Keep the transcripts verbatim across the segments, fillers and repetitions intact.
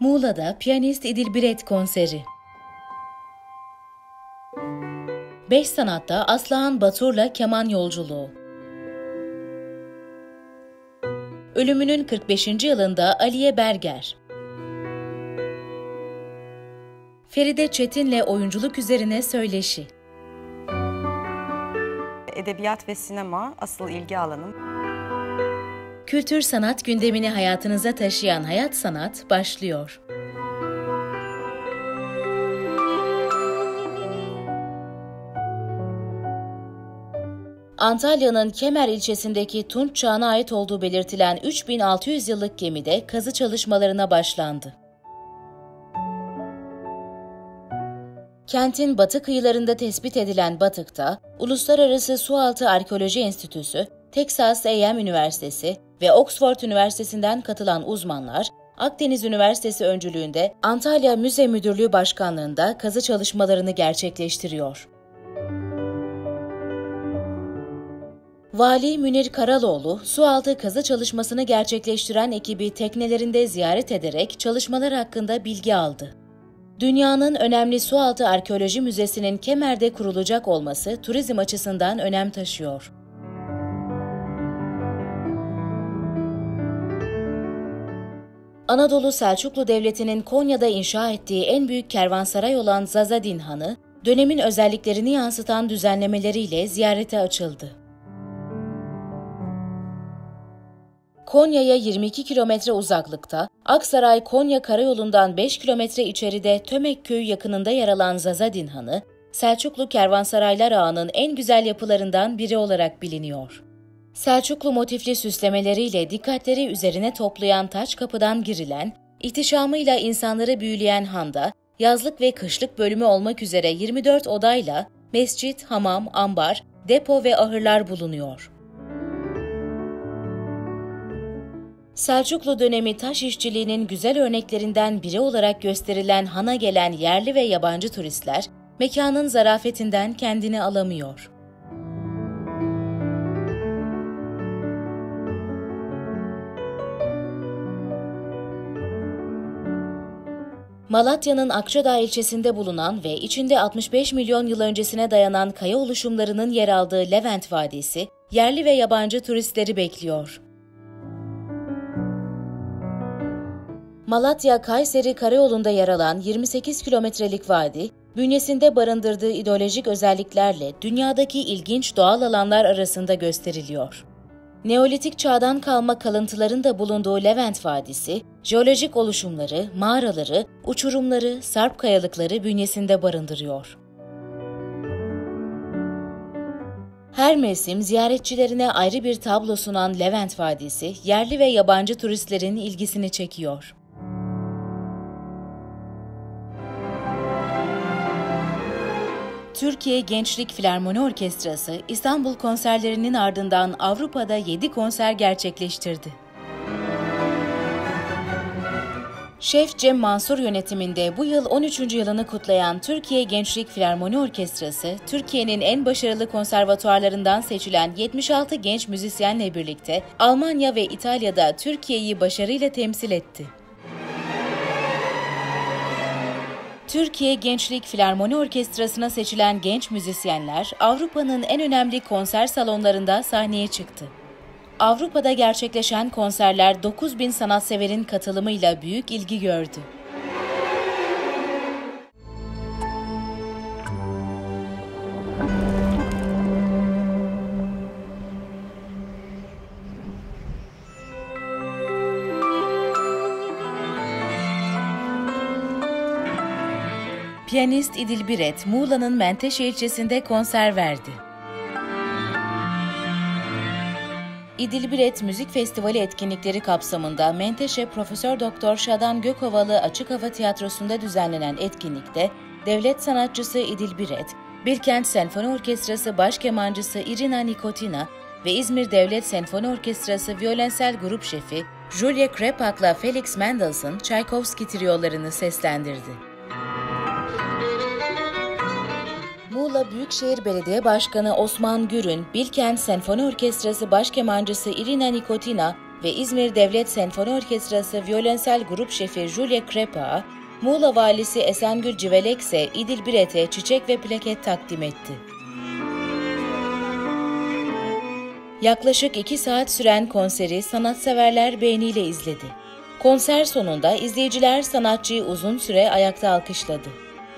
Muğla'da piyanist İdil Biret konseri. Beş Sanat'ta Aslıhan Batur'la keman yolculuğu. Ölümünün kırk beşinci yılında Aliye Berger. Feride Çetin'le oyunculuk üzerine söyleşi. Edebiyat ve sinema asıl ilgi alanım. Kültür sanat gündemini hayatınıza taşıyan Hayat Sanat başlıyor. Antalya'nın Kemer ilçesindeki Tunç Çağı'na ait olduğu belirtilen üç bin altı yüz yıllık gemide kazı çalışmalarına başlandı. Kentin batı kıyılarında tespit edilen batıkta, Uluslararası Sualtı Arkeoloji Enstitüsü, Texas A and M Üniversitesi ve Oxford Üniversitesi'nden katılan uzmanlar, Akdeniz Üniversitesi öncülüğünde Antalya Müze Müdürlüğü Başkanlığı'nda kazı çalışmalarını gerçekleştiriyor. Vali Münir Karaloğlu, sualtı kazı çalışmasını gerçekleştiren ekibi teknelerinde ziyaret ederek çalışmalar hakkında bilgi aldı. Dünyanın önemli sualtı arkeoloji müzesinin Kemer'de kurulacak olması turizm açısından önem taşıyor. Anadolu Selçuklu Devleti'nin Konya'da inşa ettiği en büyük kervansaray olan Zazadin Hanı, dönemin özelliklerini yansıtan düzenlemeleriyle ziyarete açıldı. Konya'ya yirmi iki kilometre uzaklıkta, Aksaray-Konya Karayolu'ndan beş kilometre içeride Tömekköy'ü yakınında yer alan Zazadin Hanı, Selçuklu kervansaraylar ağının en güzel yapılarından biri olarak biliniyor. Selçuklu motifli süslemeleriyle dikkatleri üzerine toplayan taç kapıdan girilen, ihtişamıyla insanları büyüleyen handa, yazlık ve kışlık bölümü olmak üzere yirmi dört odayla mescit, hamam, ambar, depo ve ahırlar bulunuyor. Selçuklu dönemi taş işçiliğinin güzel örneklerinden biri olarak gösterilen hana gelen yerli ve yabancı turistler, mekanın zarafetinden kendini alamıyor. Malatya'nın Akçadağ ilçesinde bulunan ve içinde altmış beş milyon yıl öncesine dayanan kaya oluşumlarının yer aldığı Levent Vadisi, yerli ve yabancı turistleri bekliyor. Malatya-Kayseri Karayolu'nda yer alan yirmi sekiz kilometrelik vadi, bünyesinde barındırdığı ideolojik özelliklerle dünyadaki ilginç doğal alanlar arasında gösteriliyor. Neolitik çağdan kalma kalıntıların da bulunduğu Levent Vadisi, jeolojik oluşumları, mağaraları, uçurumları, sarp kayalıkları bünyesinde barındırıyor. Her mevsim ziyaretçilerine ayrı bir tablo sunan Levent Vadisi, yerli ve yabancı turistlerin ilgisini çekiyor. Türkiye Gençlik Filarmoni Orkestrası, İstanbul konserlerinin ardından Avrupa'da yedi konser gerçekleştirdi. Şef Cem Mansur yönetiminde bu yıl on üçüncü yılını kutlayan Türkiye Gençlik Filarmoni Orkestrası, Türkiye'nin en başarılı konservatuarlarından seçilen yetmiş altı genç müzisyenle birlikte Almanya ve İtalya'da Türkiye'yi başarıyla temsil etti. Türkiye Gençlik Filarmoni Orkestrası'na seçilen genç müzisyenler, Avrupa'nın en önemli konser salonlarında sahneye çıktı. Avrupa'da gerçekleşen konserler dokuz bin sanatseverin katılımıyla büyük ilgi gördü. Piyanist İdil Biret, Muğla'nın Menteşe ilçesinde konser verdi. İdil Biret Müzik Festivali etkinlikleri kapsamında Menteşe Profesör Doktor Şadan Gökovalı Açık Hava Tiyatrosu'nda düzenlenen etkinlikte devlet sanatçısı İdil Biret, Bilkent Senfoni Orkestrası baş kemancısı Irina Nikotina ve İzmir Devlet Senfoni Orkestrası Violensel Grup Şefi Julia Krepak'la Felix Mendelssohn Çaykovski triyolarını seslendirdi. Muğla Büyükşehir Belediye Başkanı Osman Gürün, Bilkent Senfoni Orkestrası baş kemancısı Irina Nikotina ve İzmir Devlet Senfoni Orkestrası Violensel Grup Şefi Julia Krepa, Muğla Valisi Esengül Civelekse İdil Biret'e çiçek ve plaket takdim etti. Yaklaşık iki saat süren konseri sanatseverler beğeniyle izledi. Konser sonunda izleyiciler sanatçıyı uzun süre ayakta alkışladı.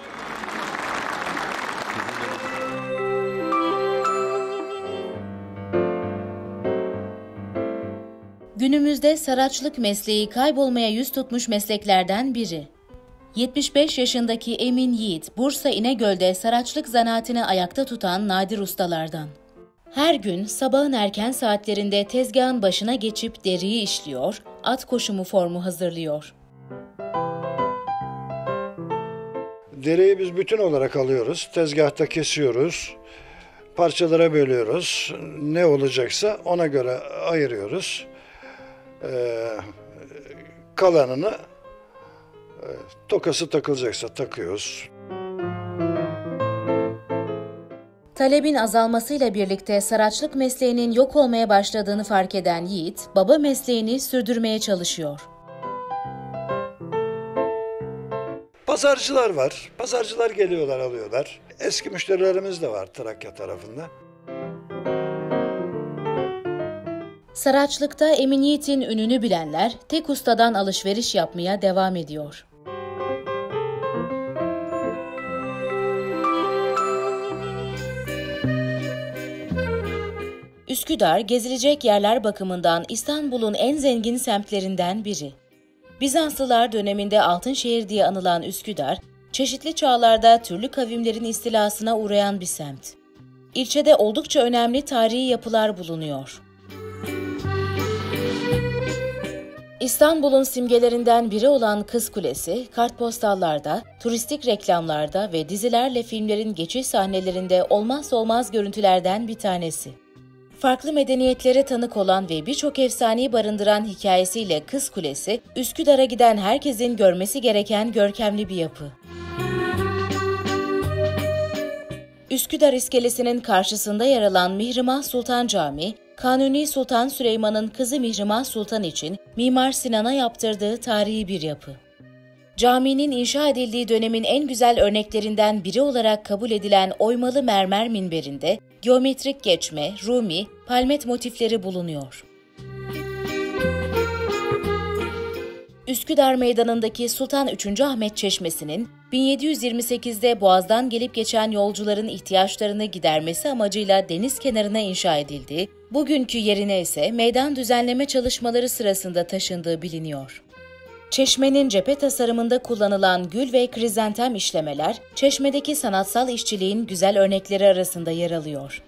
Günümüzde saraçlık mesleği kaybolmaya yüz tutmuş mesleklerden biri. yetmiş beş yaşındaki Emin Yiğit, Bursa İnegöl'de saraçlık zanaatini ayakta tutan nadir ustalardan. Her gün sabahın erken saatlerinde tezgahın başına geçip deriyi işliyor, at koşumu formu hazırlıyor. Deriyi biz bütün olarak alıyoruz, tezgahta kesiyoruz, parçalara bölüyoruz, ne olacaksa ona göre ayırıyoruz. Ee, kalanını e, tokası takılacaksa takıyoruz. Talebin azalmasıyla birlikte saraçlık mesleğinin yok olmaya başladığını fark eden Yiğit, baba mesleğini sürdürmeye çalışıyor. Pazarcılar var, pazarcılar geliyorlar alıyorlar. Eski müşterilerimiz de var Trakya tarafında. Saraçlıkta Emin Yiğit'in ününü bilenler tek ustadan alışveriş yapmaya devam ediyor. Üsküdar, gezilecek yerler bakımından İstanbul'un en zengin semtlerinden biri. Bizanslılar döneminde Altınşehir diye anılan Üsküdar, çeşitli çağlarda türlü kavimlerin istilasına uğrayan bir semt. İlçede oldukça önemli tarihi yapılar bulunuyor. İstanbul'un simgelerinden biri olan Kız Kulesi, kartpostallarda, turistik reklamlarda ve dizilerle filmlerin geçiş sahnelerinde olmazsa olmaz görüntülerden bir tanesi. Farklı medeniyetlere tanık olan ve birçok efsaneyi barındıran hikayesiyle Kız Kulesi, Üsküdar'a giden herkesin görmesi gereken görkemli bir yapı. Üsküdar İskelesi'nin karşısında yer alan Mihrimah Sultan Camii, Kanuni Sultan Süleyman'ın kızı Mihrimah Sultan için Mimar Sinan'a yaptırdığı tarihi bir yapı. Caminin inşa edildiği dönemin en güzel örneklerinden biri olarak kabul edilen oymalı mermer minberinde geometrik geçme, Rumi, palmet motifleri bulunuyor. Üsküdar Meydanı'ndaki Sultan üçüncü. Ahmet Çeşmesi'nin bin yedi yüz yirmi sekizde Boğaz'dan gelip geçen yolcuların ihtiyaçlarını gidermesi amacıyla deniz kenarına inşa edildiği, bugünkü yerine ise meydan düzenleme çalışmaları sırasında taşındığı biliniyor. Çeşmenin cephe tasarımında kullanılan gül ve krizantem işlemeler, çeşmedeki sanatsal işçiliğin güzel örnekleri arasında yer alıyor.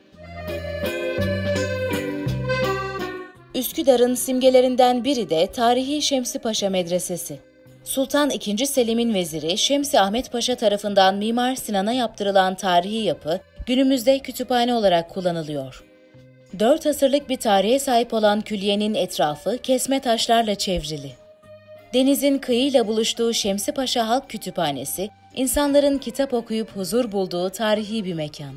Üsküdar'ın simgelerinden biri de tarihi Şemsi Paşa Medresesi. Sultan ikinci. Selim'in veziri Şemsi Ahmet Paşa tarafından Mimar Sinan'a yaptırılan tarihi yapı, günümüzde kütüphane olarak kullanılıyor. Dört asırlık bir tarihe sahip olan külliyenin etrafı kesme taşlarla çevrili. Denizin kıyıyla buluştuğu Şemsi Paşa Halk Kütüphanesi, insanların kitap okuyup huzur bulduğu tarihi bir mekan.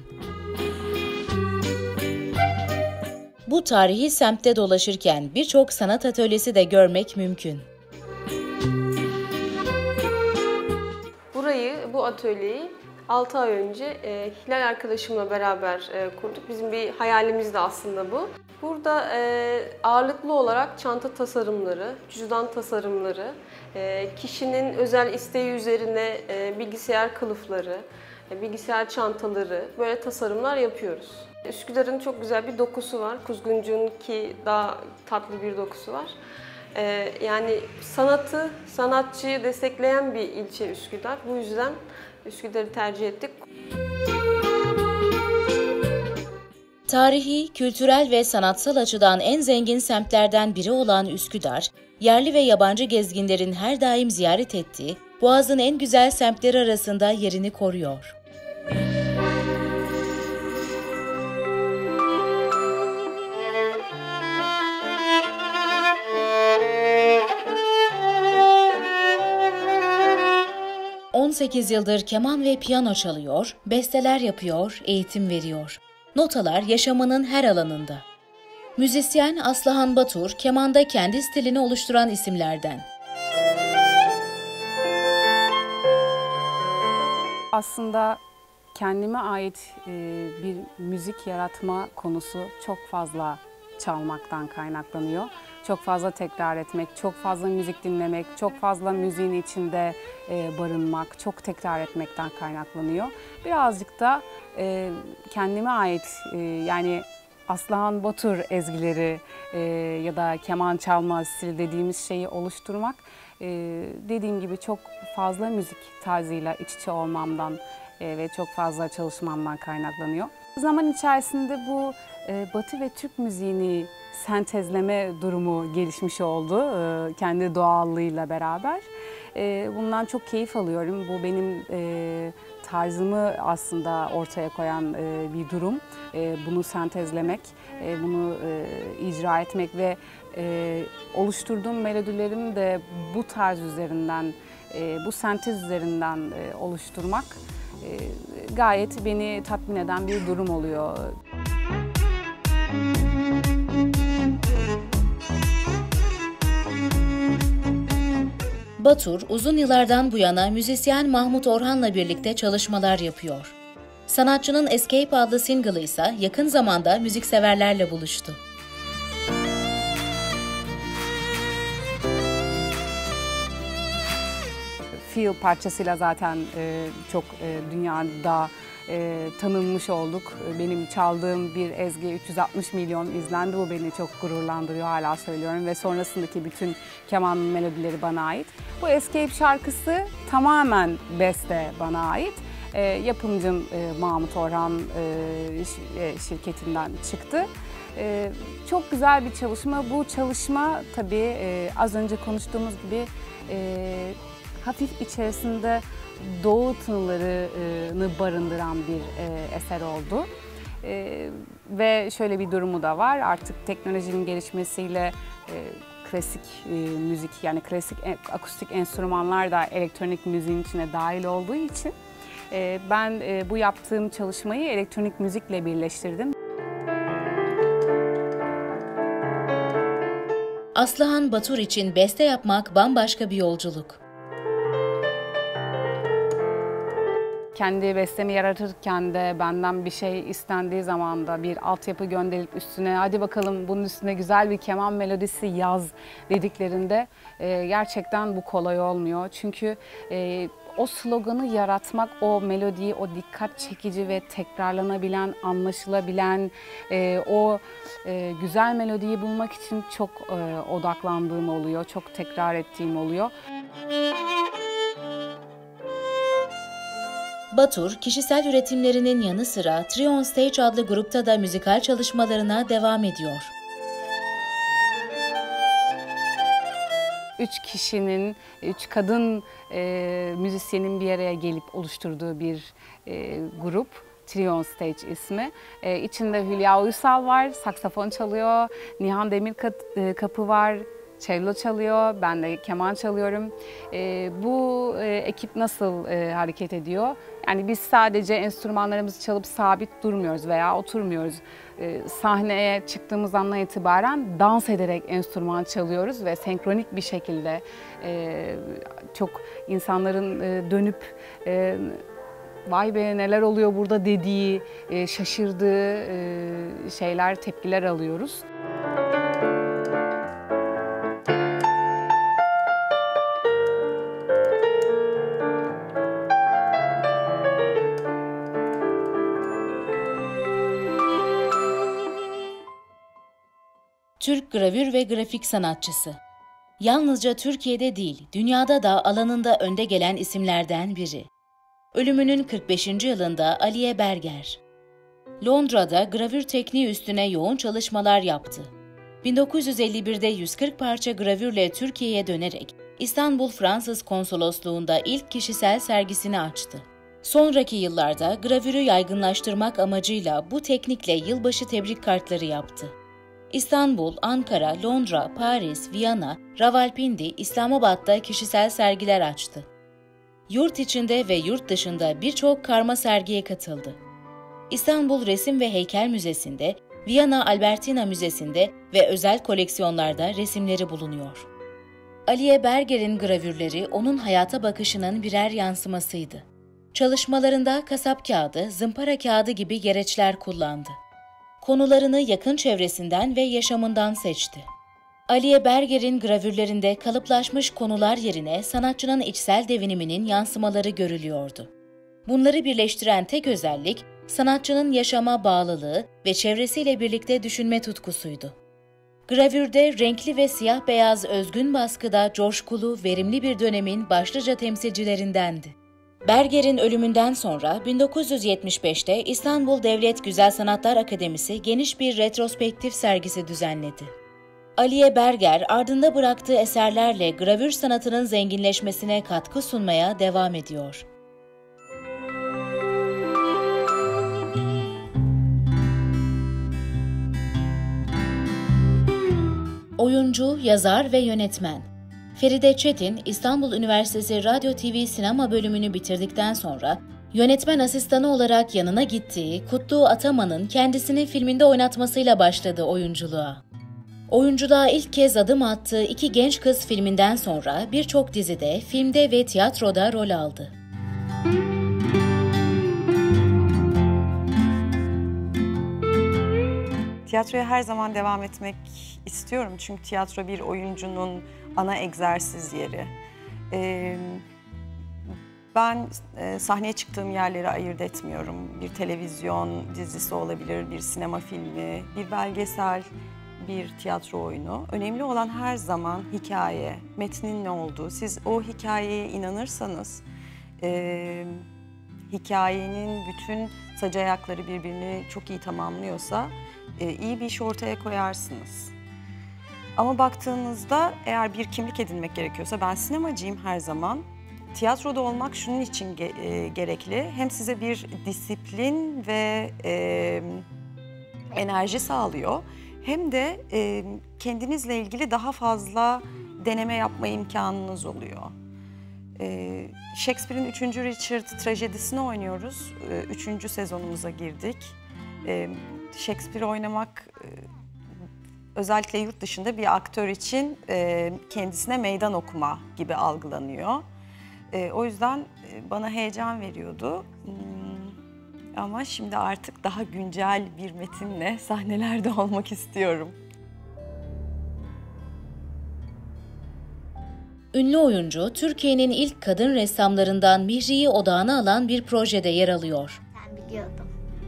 Bu tarihi semtte dolaşırken birçok sanat atölyesi de görmek mümkün. Burayı, bu atölyeyi altı ay önce e, Hilal arkadaşımla beraber e, kurduk. Bizim bir hayalimiz de aslında bu. Burada e, ağırlıklı olarak çanta tasarımları, cüzdan tasarımları, e, kişinin özel isteği üzerine e, bilgisayar kılıfları, e, bilgisayar çantaları, böyle tasarımlar yapıyoruz. Üsküdar'ın çok güzel bir dokusu var. Kuzguncu'nunki daha tatlı bir dokusu var. E, yani sanatı, sanatçıyı destekleyen bir ilçe Üsküdar. Bu yüzden Üsküdar'ı tercih ettik. Tarihi, kültürel ve sanatsal açıdan en zengin semtlerden biri olan Üsküdar, yerli ve yabancı gezginlerin her daim ziyaret ettiği, Boğaz'ın en güzel semtleri arasında yerini koruyor. on sekiz yıldır keman ve piyano çalıyor, besteler yapıyor, eğitim veriyor. Notalar yaşamının her alanında. Müzisyen Aslıhan Batur, kemanda kendi stilini oluşturan isimlerden. Aslında kendime ait bir müzik yaratma konusu çok fazla çalmaktan kaynaklanıyor. Çok fazla tekrar etmek, çok fazla müzik dinlemek, çok fazla müziğin içinde barınmak, çok tekrar etmekten kaynaklanıyor. Birazcık da kendime ait yani Aslıhan Batur ezgileri ya da keman çalma stili dediğimiz şeyi oluşturmak dediğim gibi çok fazla müzik tarzıyla iç içe olmamdan ve çok fazla çalışmamdan kaynaklanıyor. Zaman içerisinde bu Batı ve Türk müziğini sentezleme durumu gelişmiş oldu kendi doğallığıyla beraber. Bundan çok keyif alıyorum. Bu benim tarzımı aslında ortaya koyan bir durum. Bunu sentezlemek, bunu icra etmek ve oluşturduğum melodilerimi de bu tarz üzerinden, bu sentez üzerinden oluşturmak gayet beni tatmin eden bir durum oluyor. Batur, uzun yıllardan bu yana müzisyen Mahmut Orhan'la birlikte çalışmalar yapıyor. Sanatçının Escape adlı single'ı ise yakın zamanda müzikseverlerle buluştu. Feel parçasıyla zaten e, çok e, dünyada e, tanınmış olduk. Benim çaldığım bir ezgi üç yüz altmış milyon izlendi. Bu beni çok gururlandırıyor, hala söylüyorum ve sonrasındaki bütün keman melodileri bana ait. Bu Escape şarkısı tamamen beste bana ait. E, yapımcım e, Mahmut Orhan e, şirketinden çıktı. E, çok güzel bir çalışma. Bu çalışma tabii e, az önce konuştuğumuz gibi e, hafif içerisinde doğu tınılarını barındıran bir e, eser oldu. E, ve şöyle bir durumu da var, artık teknolojinin gelişmesiyle e, klasik e, müzik yani klasik e, akustik enstrümanlar da elektronik müziğin içine dahil olduğu için e, ben e, bu yaptığım çalışmayı elektronik müzikle birleştirdim. Aslıhan Batur için beste yapmak bambaşka bir yolculuk. Kendi bestemi yaratırken de benden bir şey istendiği zaman da bir altyapı gönderilip üstüne hadi bakalım bunun üstüne güzel bir keman melodisi yaz dediklerinde e, gerçekten bu kolay olmuyor. Çünkü e, o sloganı yaratmak, o melodiyi, o dikkat çekici ve tekrarlanabilen, anlaşılabilen e, o e, güzel melodiyi bulmak için çok e, odaklandığım oluyor, çok tekrar ettiğim oluyor. Batur, kişisel üretimlerinin yanı sıra Trio on Stage adlı grupta da müzikal çalışmalarına devam ediyor. Üç kişinin, üç kadın e, müzisyenin bir araya gelip oluşturduğu bir e, grup. Trio on Stage ismi. E, içinde Hülya Uysal var, saksafon çalıyor, Nihan Demirkapı var, cello çalıyor, ben de keman çalıyorum. E, bu e, ekip nasıl e, hareket ediyor? Yani biz sadece enstrümanlarımızı çalıp sabit durmuyoruz veya oturmuyoruz. E, sahneye çıktığımız andan itibaren dans ederek enstrüman çalıyoruz ve senkronik bir şekilde e, çok insanların e, dönüp e, vay be neler oluyor burada dediği, e, şaşırdığı e, şeyler, tepkiler alıyoruz. Türk gravür ve grafik sanatçısı. Yalnızca Türkiye'de değil, dünyada da alanında önde gelen isimlerden biri. Ölümünün kırk beşinci yılında Aliye Berger. Londra'da gravür tekniği üstüne yoğun çalışmalar yaptı. bin dokuz yüz elli birde yüz kırk parça gravürle Türkiye'ye dönerek İstanbul Fransız Konsolosluğu'nda ilk kişisel sergisini açtı. Sonraki yıllarda gravürü yaygınlaştırmak amacıyla bu teknikle yılbaşı tebrik kartları yaptı. İstanbul, Ankara, Londra, Paris, Viyana, Ravalpindi, İslamabad'da kişisel sergiler açtı. Yurt içinde ve yurt dışında birçok karma sergiye katıldı. İstanbul Resim ve Heykel Müzesi'nde Viyana Albertina Müzesi'nde ve özel koleksiyonlarda resimleri bulunuyor. Aliye Berger'in gravürleri onun hayata bakışının birer yansımasıydı. Çalışmalarında kasap kağıdı, zımpara kağıdı gibi gereçler kullandı. Konularını yakın çevresinden ve yaşamından seçti. Aliye Berger'in gravürlerinde kalıplaşmış konular yerine sanatçının içsel deviniminin yansımaları görülüyordu. Bunları birleştiren tek özellik, sanatçının yaşama bağlılığı ve çevresiyle birlikte düşünme tutkusuydu. Gravürde renkli ve siyah beyaz özgün baskıda coşkulu, verimli bir dönemin başlıca temsilcilerindendi. Berger'in ölümünden sonra bin dokuz yüz yetmiş beşte İstanbul Devlet Güzel Sanatlar Akademisi geniş bir retrospektif sergisi düzenledi. Aliye Berger, ardında bıraktığı eserlerle gravür sanatının zenginleşmesine katkı sunmaya devam ediyor. Oyuncu, yazar ve yönetmen. Feride Çetin, İstanbul Üniversitesi Radyo T V Sinema bölümünü bitirdikten sonra yönetmen asistanı olarak yanına gittiği Kutlu Ataman'ın kendisini filminde oynatmasıyla başladı oyunculuğa. Oyunculuğa ilk kez adım attığı İki Genç Kız filminden sonra birçok dizide, filmde ve tiyatroda rol aldı. Tiyatroya her zaman devam etmek istiyorum çünkü tiyatro bir oyuncunun ana egzersiz yeri. Ee, ben e, sahneye çıktığım yerleri ayırt etmiyorum. Bir televizyon dizisi olabilir, bir sinema filmi, bir belgesel, bir tiyatro oyunu. Önemli olan her zaman hikaye, metnin ne olduğu. Siz o hikayeye inanırsanız, e, hikayenin bütün sac ayakları birbirini çok iyi tamamlıyorsa e, iyi bir iş ortaya koyarsınız. Ama baktığınızda eğer bir kimlik edinmek gerekiyorsa, ben sinemacıyım her zaman. Tiyatroda olmak şunun için ge e, gerekli. Hem size bir disiplin ve e, enerji sağlıyor. Hem de e, kendinizle ilgili daha fazla deneme yapma imkanınız oluyor. E, Shakespeare'in üçüncü Richard trajedisini oynuyoruz. E, üçüncü sezonumuza girdik. E, Shakespeare oynamak e, özellikle yurt dışında bir aktör için e, kendisine meydan okuma gibi algılanıyor. E, o yüzden e, bana heyecan veriyordu. Hmm. Ama şimdi artık daha güncel bir metinle sahnelerde olmak istiyorum. Ünlü oyuncu, Türkiye'nin ilk kadın ressamlarından Mihri'yi odağına alan bir projede yer alıyor. Ben biliyordum.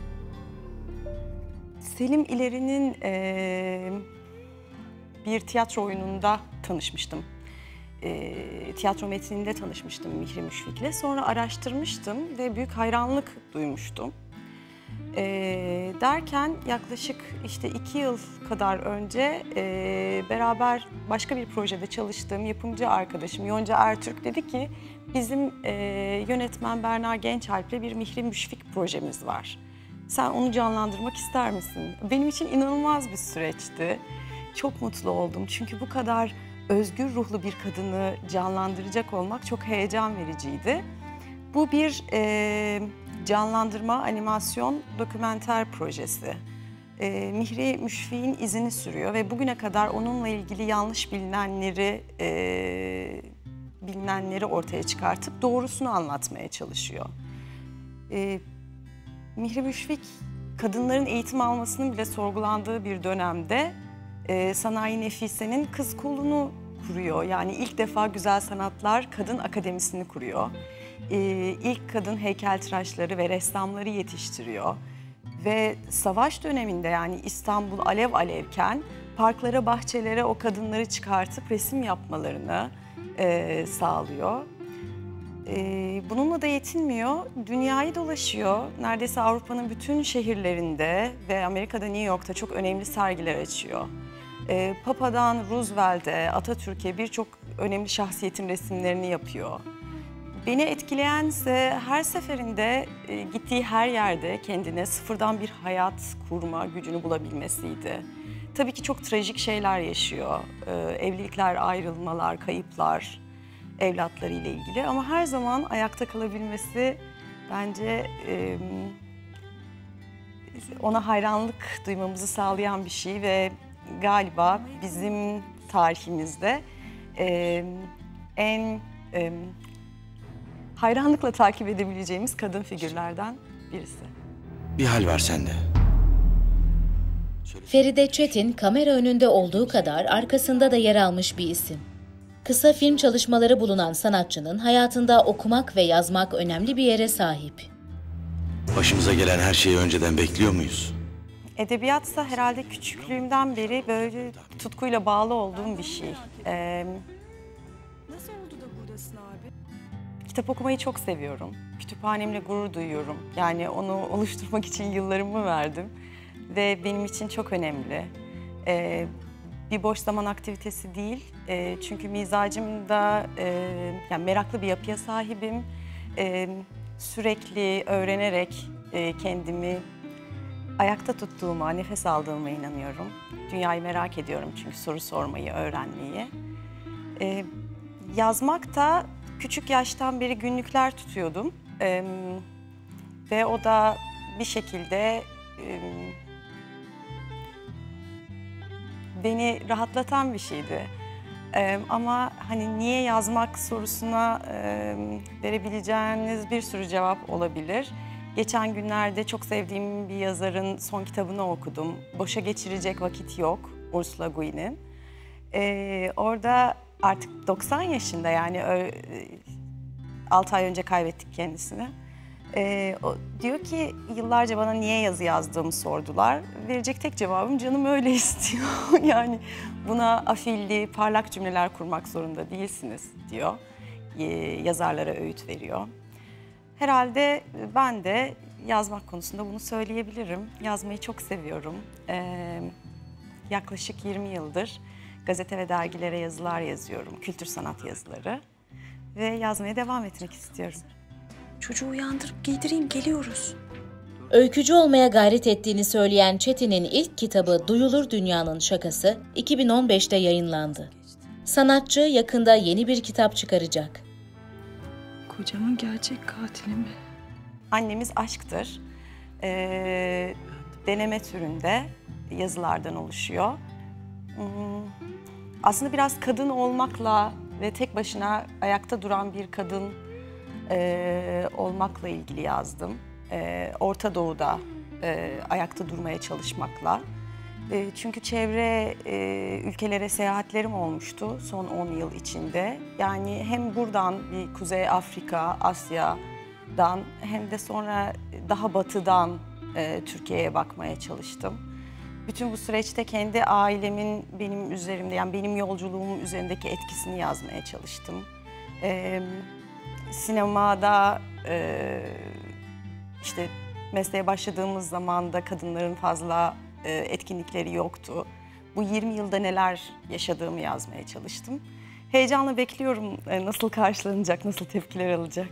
Selim İleri'nin e, bir tiyatro oyununda tanışmıştım. E, tiyatro metninde tanışmıştım Mihri Müşfik'le. Sonra araştırmıştım ve büyük hayranlık duymuştum. E, derken yaklaşık işte iki yıl kadar önce e, beraber başka bir projede çalıştığım yapımcı arkadaşım Yonca Ertürk dedi ki bizim e, yönetmen Berna Gençalp'le bir Mihri Müşfik projemiz var. Sen onu canlandırmak ister misin? Benim için inanılmaz bir süreçti. Çok mutlu oldum çünkü bu kadar özgür ruhlu bir kadını canlandıracak olmak çok heyecan vericiydi. Bu bir e, canlandırma, animasyon, dokümenter projesi. E, Mihri Müşfik'in izini sürüyor ve bugüne kadar onunla ilgili yanlış bilinenleri, e, bilinenleri ortaya çıkartıp doğrusunu anlatmaya çalışıyor. E, Mihri Müşfik, kadınların eğitim almasının bile sorgulandığı bir dönemde e, Sanayi Nefise'nin kız kolunu kuruyor. Yani ilk defa Güzel Sanatlar Kadın Akademisi'ni kuruyor. E, ilk kadın heykeltıraşları ve ressamları yetiştiriyor. Ve savaş döneminde, yani İstanbul alev alevken parklara, bahçelere o kadınları çıkartıp resim yapmalarını e, sağlıyor. Ee, bununla da yetinmiyor, dünyayı dolaşıyor. Neredeyse Avrupa'nın bütün şehirlerinde ve Amerika'da, New York'ta çok önemli sergiler açıyor. Ee, Papa'dan Roosevelt'e, Atatürk'e birçok önemli şahsiyetin resimlerini yapıyor. Beni etkileyense her seferinde e, gittiği her yerde kendine sıfırdan bir hayat kurma gücünü bulabilmesiydi. Tabii ki çok trajik şeyler yaşıyor. Ee, evlilikler, ayrılmalar, kayıplar, evlatları ile ilgili, ama her zaman ayakta kalabilmesi bence e, ona hayranlık duymamızı sağlayan bir şey ve galiba bizim tarihimizde e, en e, hayranlıkla takip edebileceğimiz kadın figürlerden birisi. Bir hal var sende. Feride Çetin, kamera önünde olduğu kadar arkasında da yer almış bir isim. Kısa film çalışmaları bulunan sanatçının hayatında okumak ve yazmak önemli bir yere sahip. Başımıza gelen her şeyi önceden bekliyor muyuz? Edebiyatsa herhalde küçüklüğümden beri böyle tutkuyla bağlı olduğum bir şey. Ee, Nasıl oldu da buradasın abi? kitap okumayı çok seviyorum. Kütüphanemle gurur duyuyorum. Yani onu oluşturmak için yıllarımı verdim. Ve benim için çok önemli. Ee, bir boş zaman aktivitesi değil. Ee, çünkü mizacım da e, yani meraklı bir yapıya sahibim. Ee, sürekli öğrenerek e, kendimi ayakta tuttuğuma, nefes aldığıma inanıyorum. Dünyayı merak ediyorum çünkü soru sormayı, öğrenmeyi. Ee, yazmak da küçük yaştan beri günlükler tutuyordum. Ee, ve o da bir şekilde e, beni rahatlatan bir şeydi. Ee, ama hani niye yazmak sorusuna e, verebileceğiniz bir sürü cevap olabilir. Geçen günlerde çok sevdiğim bir yazarın son kitabını okudum. Boşa geçirecek vakit yok, Ursula Le Guin'in. Ee, orada artık doksan yaşında, yani altı ay önce kaybettik kendisini. Ee, o diyor ki yıllarca bana niye yazı yazdığımı sordular. Verecek tek cevabım canım öyle istiyor. Yani buna afilli, parlak cümleler kurmak zorunda değilsiniz diyor. Ee, yazarlara öğüt veriyor. Herhalde ben de yazmak konusunda bunu söyleyebilirim. Yazmayı çok seviyorum. Ee, yaklaşık yirmi yıldır gazete ve dergilere yazılar yazıyorum. Kültür sanat yazıları. Ve yazmaya devam etmek istiyorum. Çocuğu uyandırıp giydireyim, geliyoruz. Öykücü olmaya gayret ettiğini söyleyen Çetin'in ilk kitabı Duyulur Dünyanın Şakası iki bin on beşte yayınlandı. Sanatçı yakında yeni bir kitap çıkaracak. Kocamın gerçek katili mi? Annemiz aşktır. Ee, deneme türünde yazılardan oluşuyor. Hmm, aslında biraz kadın olmakla ve tek başına ayakta duran bir kadın e, olmakla ilgili yazdım. E, Orta Doğu'da e, ayakta durmaya çalışmakla. E, çünkü çevre e, ülkelere seyahatlerim olmuştu son on yıl içinde. Yani hem buradan bir Kuzey Afrika, Asya'dan hem de sonra daha batıdan e, Türkiye'ye bakmaya çalıştım. Bütün bu süreçte kendi ailemin benim üzerimde, yani benim yolculuğum üzerindeki etkisini yazmaya çalıştım. Ee, sinemada e, işte mesleğe başladığımız zaman da kadınların fazla e, etkinlikleri yoktu. Bu yirmi yılda neler yaşadığımı yazmaya çalıştım. Heyecanla bekliyorum e, nasıl karşılanacak, nasıl tepkiler alacak.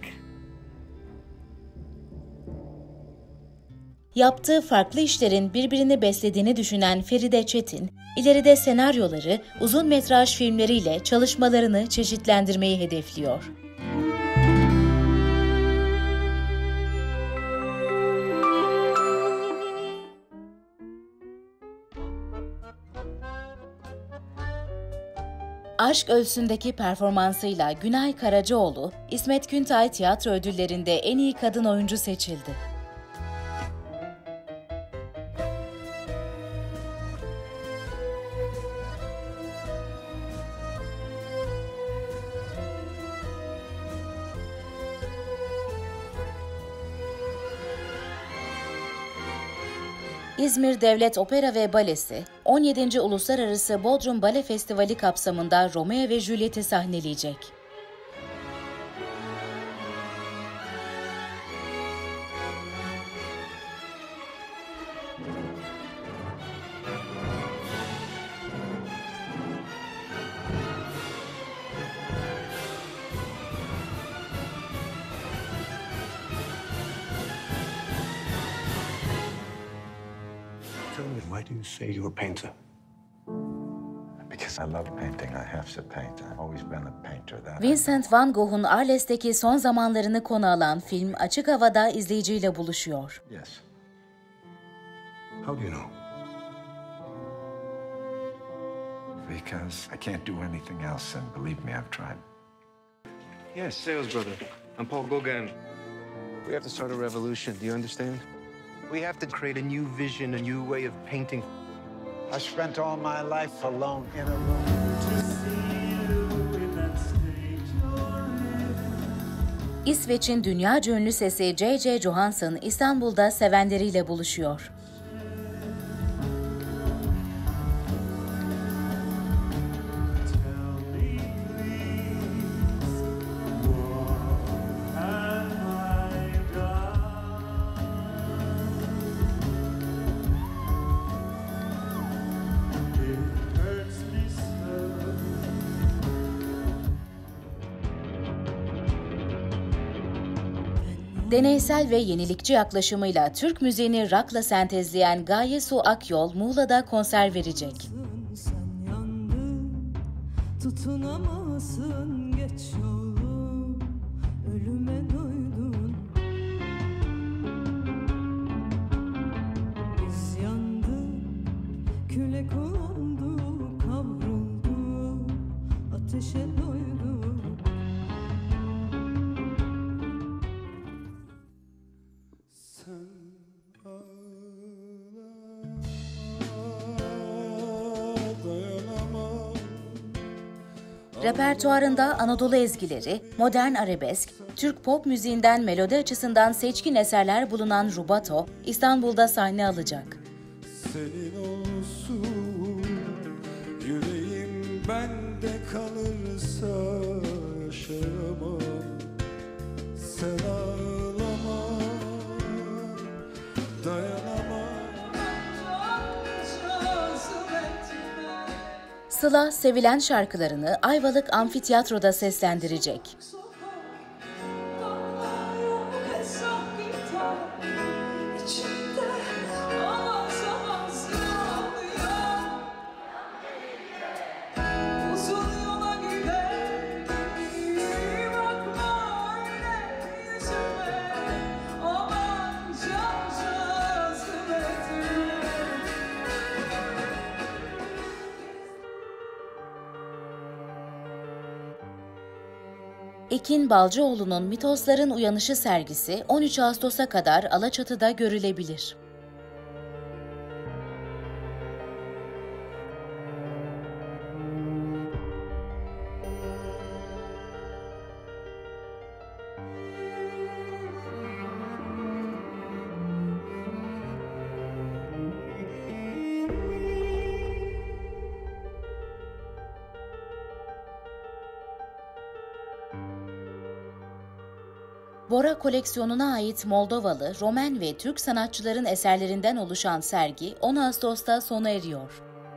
Yaptığı farklı işlerin birbirini beslediğini düşünen Feride Çetin, ileride senaryoları, uzun metraj filmleriyle çalışmalarını çeşitlendirmeyi hedefliyor. Aşk Ölsün'deki performansıyla Günay Karacaoğlu, İsmet Güntay Tiyatro Ödülleri'nde en iyi kadın oyuncu seçildi. İzmir Devlet Opera ve Balesi, on yedinci Uluslararası Bodrum Bale Festivali kapsamında Romeo ve Juliet'i sahneleyecek. Tell me, why do you say you're a painter? Because I love painting. I have to paint. I've always been a painter. That Vincent van Gogh'un Arles'teki son zamanlarını konu alan film açık havada izleyiciyle buluşuyor. Yes. How do you know? Because I can't do anything else, and believe me, I've tried. Yes, sales brother. I'm Paul Gauguin. We have to start a revolution, do you understand? We have to create a new vision, a new way of painting. I spent all my life alone in a room. İsveç'in dünyaca ünlü sesi J J Johansson İstanbul'da sevenleriyle buluşuyor. Deneysel ve yenilikçi yaklaşımıyla Türk müziğini rock'la sentezleyen Gaye Su Akyol, Muğla'da konser verecek. Sen yandın, tutunamazsın geç yolu, ölüme doydun. Biz yandık, küle kondu, kavruldu, ateşe doyduk. Repertuarında Anadolu ezgileri, modern arabesk, Türk pop müziğinden melodi açısından seçkin eserler bulunan Rubato, İstanbul'da sahne alacak. Senin olsun, yüreğim bende kalırsa yaşayamam. Sen ağlama, dayanamam. Sıla, sevilen şarkılarını Ayvalık Amfiteyatro'da seslendirecek. Ekin Balcıoğlu'nun Mitosların Uyanışı sergisi on üç Ağustos'a kadar Alaçatı'da görülebilir. Bora koleksiyonuna ait Moldovalı, Romen ve Türk sanatçıların eserlerinden oluşan sergi on Ağustos'ta sona eriyor.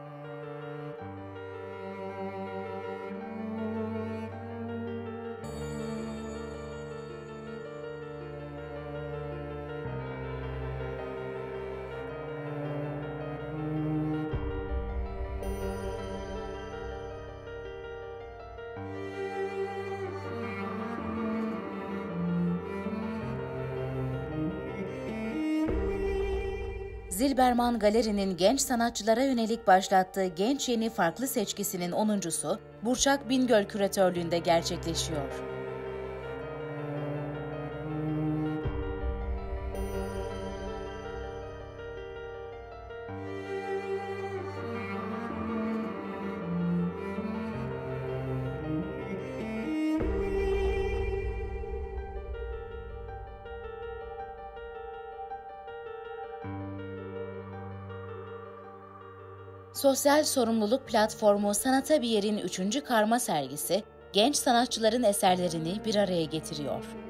Zilberman Galeri'nin genç sanatçılara yönelik başlattığı Genç Yeni Farklı seçkisinin onuncusu Burçak Bingöl küratörlüğünde gerçekleşiyor. Sosyal sorumluluk platformu Sanata Bir Yer'in üçüncü karma sergisi, genç sanatçıların eserlerini bir araya getiriyor.